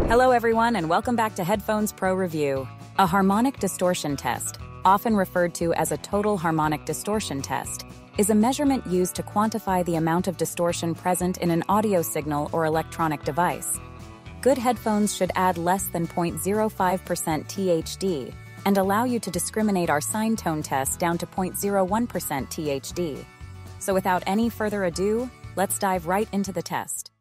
Hello everyone and welcome back to Headphones Pro Review. A harmonic distortion test, often referred to as a total harmonic distortion test, is a measurement used to quantify the amount of distortion present in an audio signal or electronic device. Good headphones should add less than 0.05% THD and allow you to discriminate our sine tone test down to 0.01% THD. So without any further ado, let's dive right into the test.